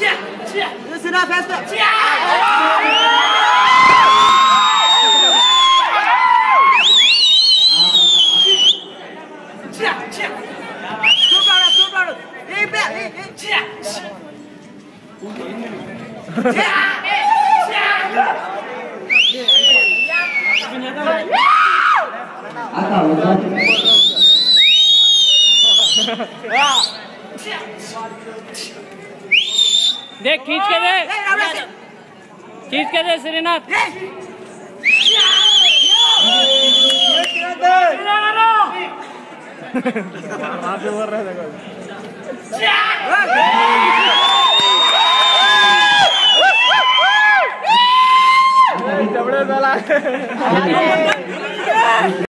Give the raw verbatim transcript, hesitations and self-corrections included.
Listen up, faster. Super, super. Hey, back. Hey, hey. देख खींच के दे खींच के दे श्रीनाथ जबड़े